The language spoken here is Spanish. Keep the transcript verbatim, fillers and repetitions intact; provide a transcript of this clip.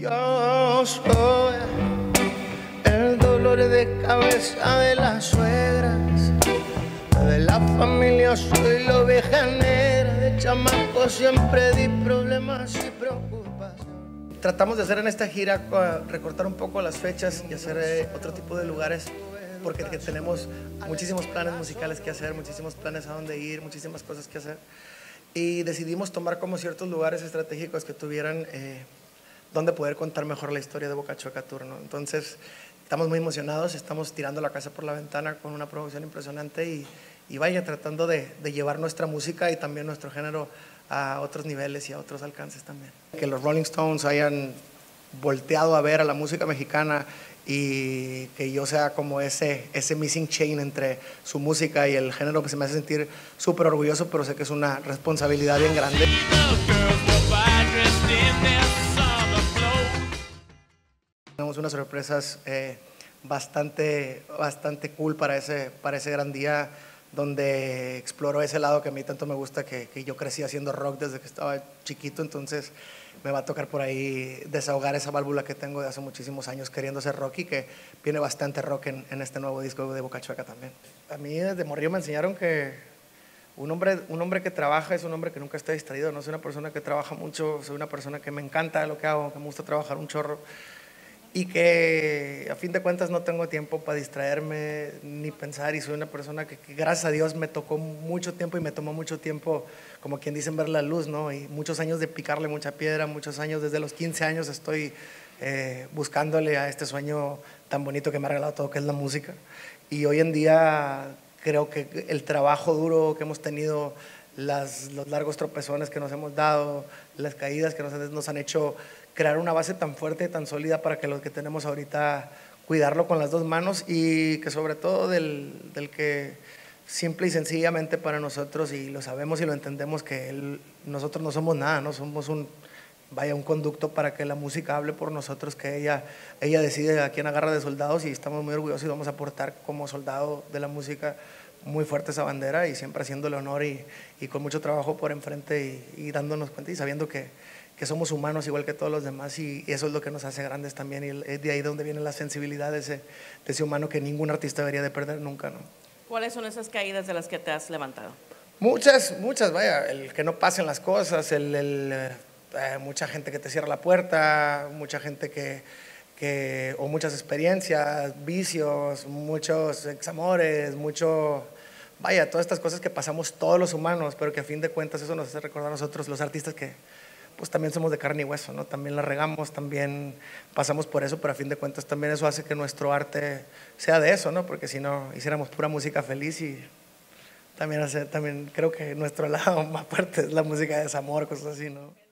Yo soy el dolor de cabeza de las suegras, de la familia soy la oveja negra, de chamaco siempre di problemas y preocupación. Tratamos de hacer en esta gira, recortar un poco las fechas y hacer eh, otro tipo de lugares, porque que tenemos muchísimos planes musicales que hacer, muchísimos planes a dónde ir, muchísimas cosas que hacer. Y decidimos tomar como ciertos lugares estratégicos que tuvieran eh, donde poder contar mejor la historia de Boca Chueca Tour, ¿no? Entonces, estamos muy emocionados, estamos tirando la casa por la ventana con una producción impresionante y, y vaya, tratando de, de llevar nuestra música y también nuestro género a otros niveles y a otros alcances también. Que los Rolling Stones hayan volteado a ver a la música mexicana y que yo sea como ese, ese missing chain entre su música y el género, pues se me hace sentir súper orgulloso, pero sé que es una responsabilidad bien grande. Tenemos unas sorpresas eh, bastante, bastante cool para ese, para ese gran día, donde exploro ese lado que a mí tanto me gusta, que, que yo crecí haciendo rock desde que estaba chiquito, entonces me va a tocar por ahí desahogar esa válvula que tengo de hace muchísimos años queriendo ser rock y que viene bastante rock en, en este nuevo disco de Boca Chueca también. A mí desde morrillo me enseñaron que un hombre, un hombre que trabaja es un hombre que nunca está distraído, no soy una persona que trabaja mucho, soy una persona que me encanta lo que hago, que me gusta trabajar un chorro y que a fin de cuentas no tengo tiempo para distraerme ni pensar, y soy una persona que, que gracias a Dios me tocó mucho tiempo y me tomó mucho tiempo, como quien dicen, ver la luz, ¿no? Y muchos años de picarle mucha piedra, muchos años, desde los quince años estoy eh, buscándole a este sueño tan bonito que me ha regalado todo, que es la música. Y hoy en día creo que el trabajo duro que hemos tenido, las, los largos tropezones que nos hemos dado, las caídas que nos, nos han hecho crear una base tan fuerte y tan sólida para que lo que tenemos ahorita, cuidarlo con las dos manos, y que sobre todo del, del que simple y sencillamente para nosotros, y lo sabemos y lo entendemos, que él, nosotros no somos nada, no somos un, vaya, un conducto para que la música hable por nosotros, que ella, ella decide a quién agarra de soldados, y estamos muy orgullosos y vamos a aportar como soldado de la música muy fuerte esa bandera, y siempre haciéndole honor y, y con mucho trabajo por enfrente, y, y dándonos cuenta y sabiendo que que somos humanos igual que todos los demás, y eso es lo que nos hace grandes también, y es de ahí donde viene la sensibilidad de ese, de ese humano que ningún artista debería de perder nunca, ¿no? ¿Cuáles son esas caídas de las que te has levantado? Muchas, muchas, vaya, el que no pasen las cosas, el, el, eh, mucha gente que te cierra la puerta, mucha gente que, que, o muchas experiencias, vicios, muchos examores, mucho, vaya, todas estas cosas que pasamos todos los humanos, pero que a fin de cuentas eso nos hace recordar a nosotros, los artistas, que pues también somos de carne y hueso, ¿no? También la regamos, también pasamos por eso, pero a fin de cuentas también eso hace que nuestro arte sea de eso, ¿no? Porque si no, hiciéramos pura música feliz, y también, hace, también creo que nuestro lado más fuerte es la música de desamor, cosas así, ¿no?